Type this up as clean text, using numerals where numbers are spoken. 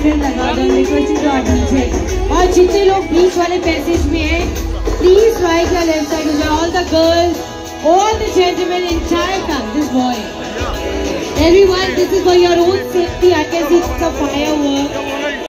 Banner लगा दो, request to our DJ. और जितने लोग बीच वाले पैसेज में हैं, please right your left side. All the girls, all the gentlemen, entire come, this boy. Everyone, this is for your own safety. I can see the firework.